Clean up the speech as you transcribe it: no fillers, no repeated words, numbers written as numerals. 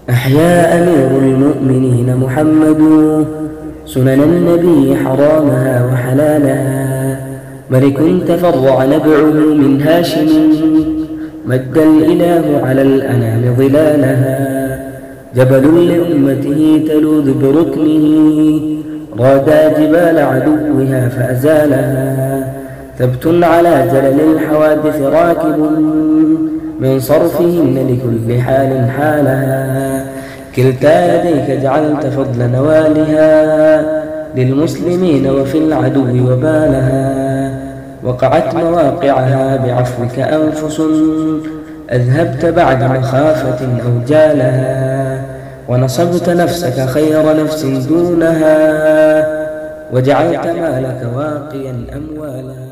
أحيا أمير المؤمنين محمد سنن النبي حرامها وحلالها، ملك تفرع نبعه من هاشم، مد الإله على الأنام ظلالها. جبل لأمته تلوذ بركنه، رادى جبال عدوها فأزالها. ثبت على زلل الحوادث راكب، من صرفهن لكل حال حالها. كلتا يديك جعلت فضل نوالها، للمسلمين وفي العدو وبالها. وقعت مواقعها بعفوك أنفس، أذهبت بعد مخافة أوجالها. ونصبت نفسك خير نفس دونها، وجعلت مالك واقيا أموالا.